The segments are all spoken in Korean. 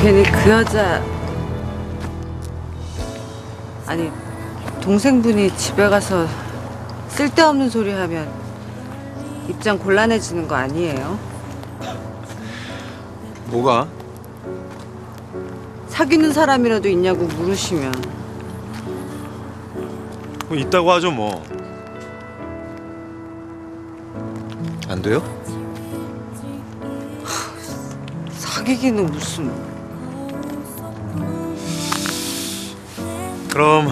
괜히 그 여자 아니 동생분이 집에 가서 쓸데없는 소리 하면 입장 곤란해지는 거 아니에요? 뭐가? 사귀는 사람이라도 있냐고 물으시면 뭐 있다고 하죠 뭐. 안 돼요? 사귀기는 무슨. 그럼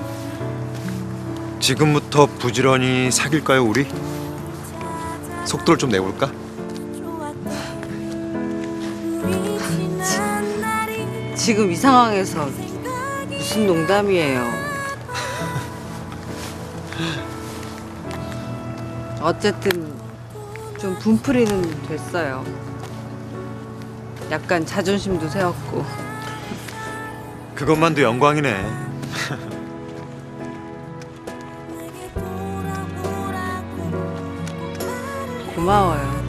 지금부터 부지런히 사귈까요 우리? 속도를 좀 내볼까? 지금 이 상황에서 무슨 농담이에요. 어쨌든 좀 분풀이는 됐어요. 약간 자존심도 세웠고. 그것만도 영광이네. 고마워요.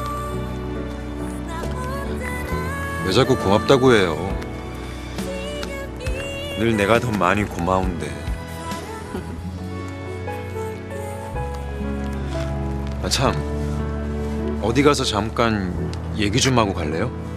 왜 자꾸 고맙다고 해요? 늘 내가 더 많이 고마운데. 아 참, 어디 가서 잠깐 얘기 좀 하고 갈래요?